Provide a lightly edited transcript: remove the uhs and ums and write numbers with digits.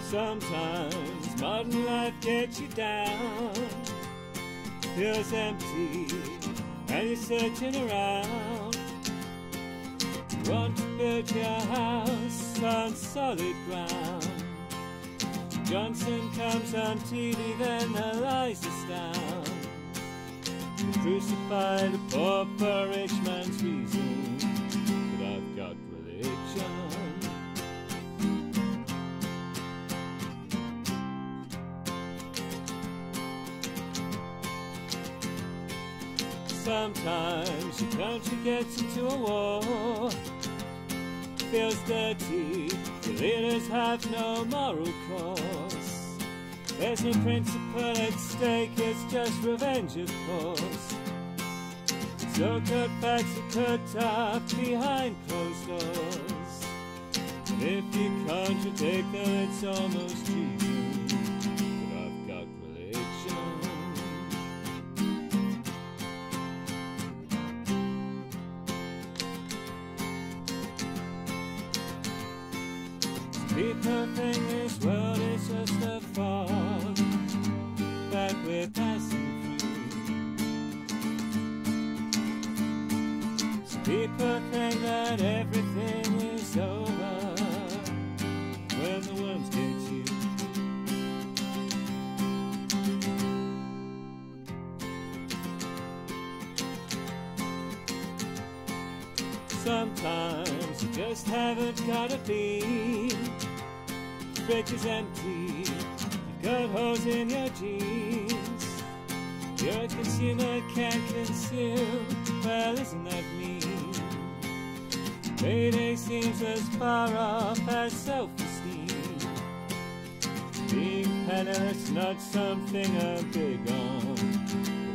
Sometimes modern life gets you down, feels empty, and you're searching around. You want to build your house on solid ground. Johnson comes on TV, then the lies astound. You crucify the poor for rich man's reason, but I've got religion. Sometimes your country gets into a war, feels dirty, the leaders have no moral cause. There's no principle at stake, it's just revenge of course. So cut facts are cut up behind closed doors, and if you contradict them it's almost treason, but I've got religion. People think this world is just a fog that we're passing through. Some people think that everything is over when the worms get you. Sometimes you just haven't got a beam. Fridge is empty, you've got holes in your jeans. You're a consumer, can't consume, well isn't that mean? Payday seems as far off as self-esteem. Being penniless, not something I'm big on.